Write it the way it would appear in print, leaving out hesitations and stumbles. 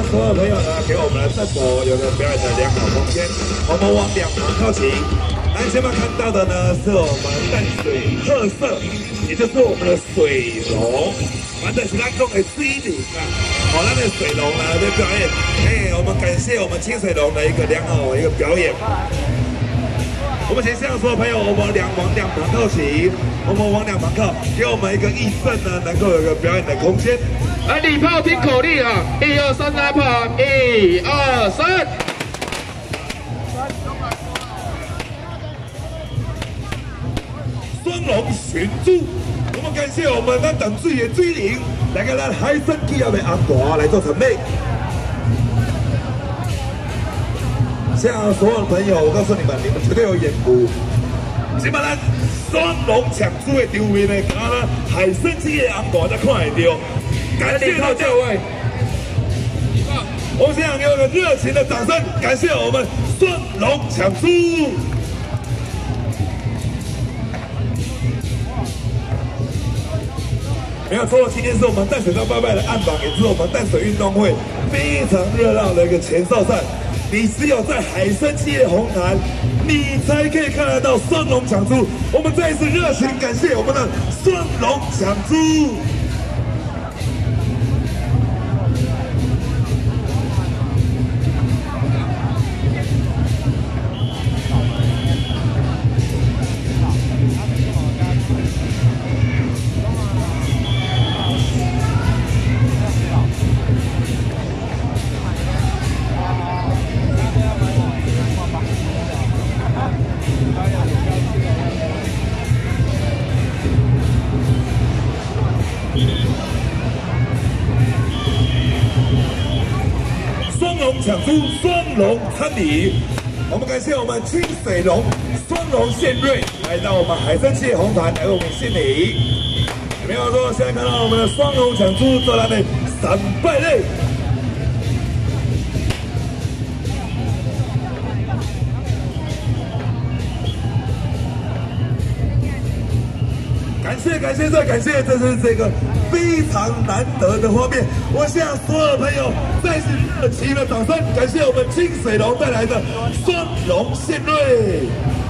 所有朋友呢，给我们的郑博有个表演的良好空间。我们往两旁靠齐。来，前面看到的呢，是我们淡水特色，也就是我们的水龙。完的是咱讲的水灵啊，好，咱的水龙呢在表演。我们感谢我们清水龙的一个良好的一个表演。我们先向所有朋友，我们往两旁靠齐，我们往两旁靠，给我们一个义胜呢，能够有一个表演的空间。 来，礼炮听口令啊！1、2、3，来跑！1、2、3。 双龙寻珠，我们感谢我们咱淡水的水灵，来给咱海参企业的红大来做准备。向所有的朋友，我告诉你们，你们绝对有眼福。先把咱双龙抢珠的场面呢，把咱海参企业的红大才看得到。感谢大家，我们现场给我个热情的掌声，感谢我们双龙抢珠。没有错，今天是我们淡水到拜拜的暗榜，也是我们淡水运动会非常热闹的一个前哨战。你只有在海参企业红坛，你才可以看得到双龙抢珠。我们再一次热情感谢我们的双龙抢珠。双龙抢珠，双龙参礼。我们感谢我们清水龙、双龙献瑞来到我们海参企业红坛来为我们献礼。没有错，现在看到我们的双龙抢珠做他的3败类。感谢再感谢，这是这个非常难得的画面。我向所有朋友再次热情的掌声，感谢我们清水龙带来的双龙献瑞。